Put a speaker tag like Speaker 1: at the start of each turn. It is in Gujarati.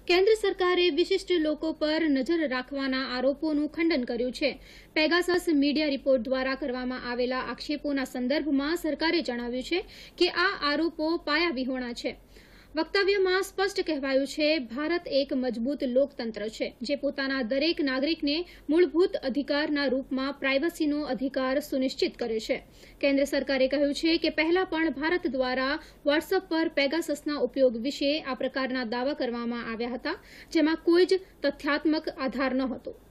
Speaker 1: કેન્દ્ર સરકારે વિશિષ્ટ લોકો પર નજર રાખવાના આરોપોનું ખંડન કર્યું છે. પેગાસસ મીડિયા રિપોર્ટ દ્વારા કરવામાં આવેલા આક્ષેપોના સંદર્ભમાં સરકારે જણાવ્યું છે કે આ આરોપો પાયાવિહોણા છે. વક્તવ્યમાં સ્પષ્ટ કહેવાયું છે, ભારત એક મજબૂત લોકતંત્ર છે જે પોતાના દરેક નાગરિકને મૂળભૂત અધિકારના રૂપમાં પ્રાઇવસીનો અધિકાર સુનિશ્ચિત કરે છે. કેન્દ્ર સરકારે કહ્યું છે કે પહેલા પણ ભારત દ્વારા વોટ્સઅપ પર પેગાસસના ઉપયોગ વિશે આ પ્રકારના દાવા કરવામાં આવ્યા હતા, જેમાં કોઈ જ તથ્યાત્મક આધાર ન હતો.